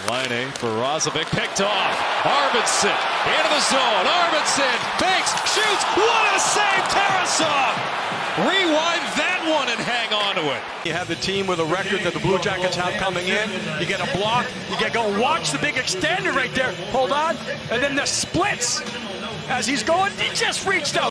Line for Rozovic, picked off. Arvidsson into the zone. Arvidsson fakes, shoots. What a save, Tarasov! Rewind that one and hang on to it. You have the team with a record that the Blue Jackets have coming in. You get a block. You get go watch the big extender right there. Hold on, and then the splits as he's going. He just reached out.